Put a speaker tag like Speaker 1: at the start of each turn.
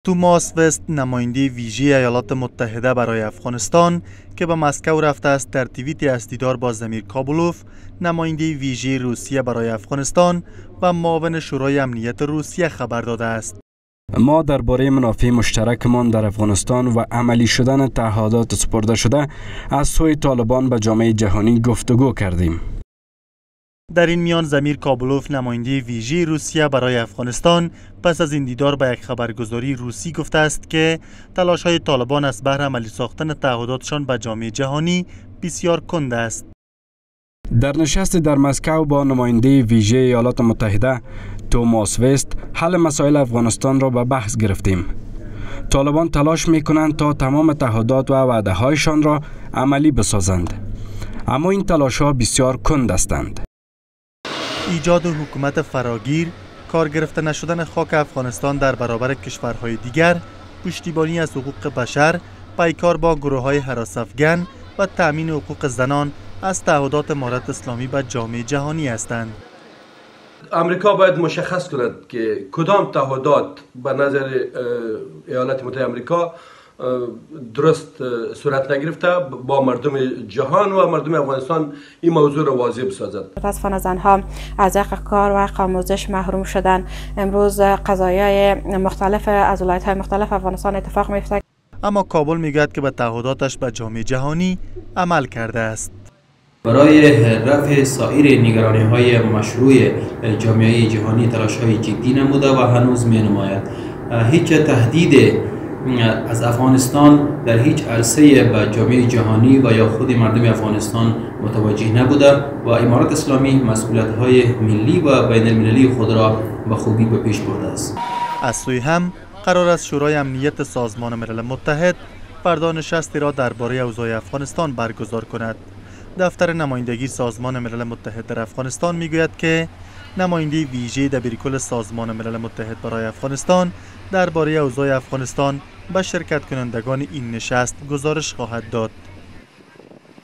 Speaker 1: توماس وست، نماینده ویژه ایالات متحده برای افغانستان که به مسکو رفته است، در توییتی از دیدار با زمیر کابولوف، نماینده ویژه روسیه برای افغانستان و معاون شورای امنیت روسیه خبر داده است.
Speaker 2: ما درباره منافع مشترکمان در افغانستان و عملی شدن تعهدات سپرده شده از سوی طالبان به جامعه جهانی گفتگو کردیم.
Speaker 1: در این میان زمیر کابولوف، نماینده ویژه روسیه برای افغانستان، پس از این دیدار به یک خبرگزاری روسی گفته است که تلاش‌های طالبان از بهر عملی ساختن تعهداتشان به جامعه جهانی بسیار کند است.
Speaker 2: در نشست در مسکو با نماینده ویژه ایالات متحده توماس وست، حل مسائل افغانستان را به بحث گرفتیم. طالبان تلاش می‌کنند تا تمام تعهدات و وعده‌هایشان را عملی بسازند، اما این تلاش‌ها بسیار کند هستند.
Speaker 1: ایجاد حکومت فراگیر، کار گرفته نشدن خاک افغانستان در برابر کشورهای دیگر، پشتیبانی از حقوق بشر، پیکار با گروه‌های هراس‌افکن و تأمین حقوق زنان از تعهدات امارت اسلامی به جامعه جهانی هستند.
Speaker 3: امریکا باید مشخص کند که کدام تعهدات به نظر ایالات متحده آمریکا درست صورت نگرفته با مردم جهان و مردم افغانستان این موضوع را واضح بسازد.
Speaker 4: متاسفانه زنها از حق کار و حق آموزش محروم شدن. امروز قضایای مختلف از ولایت‌های مختلف افغانستان اتفاق میفته.
Speaker 1: اما کابل میگوید که به تعهداتش به جامعه جهانی عمل کرده است.
Speaker 5: برای رفع سایر نگرانی‌های مشروع جامعه جهانی تلاش‌های جدی نموده و هنوز می‌نماید. هیچ تهدید از افغانستان در هیچ عرصه به جامعه جهانی و یا خود مردم افغانستان متوجه نبوده و امارت اسلامی مسئولیت‌های ملی و بین المللی خود را به خوبی به پیش برده است.
Speaker 1: از سوی هم قرار است شورای امنیت سازمان ملل متحد فردا نشستی را درباره اوضاع افغانستان برگزار کند. دفتر نمایندگی سازمان ملل متحد در افغانستان میگوید که نماینده ویژه دبیرکل سازمان ملل متحد برای افغانستان درباره اوضاع افغانستان به شرکت کنندگان این نشست گزارش خواهد داد.